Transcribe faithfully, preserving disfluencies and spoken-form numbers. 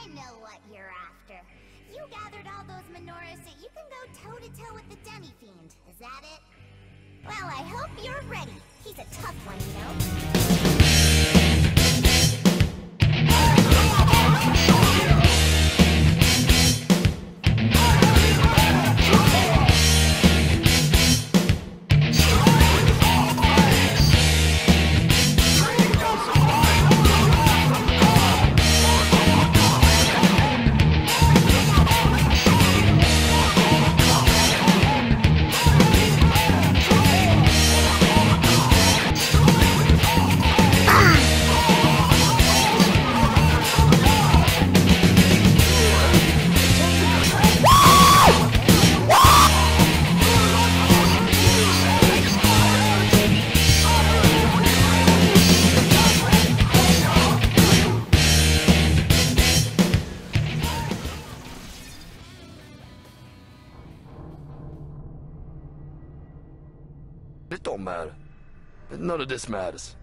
I know what you're after. You gathered all those menorahs so you can go toe-to-toe with the Demi-Fiend. Is that it? Well, I hope you're ready. He's a tough one, you know. It don't matter. None of this matters.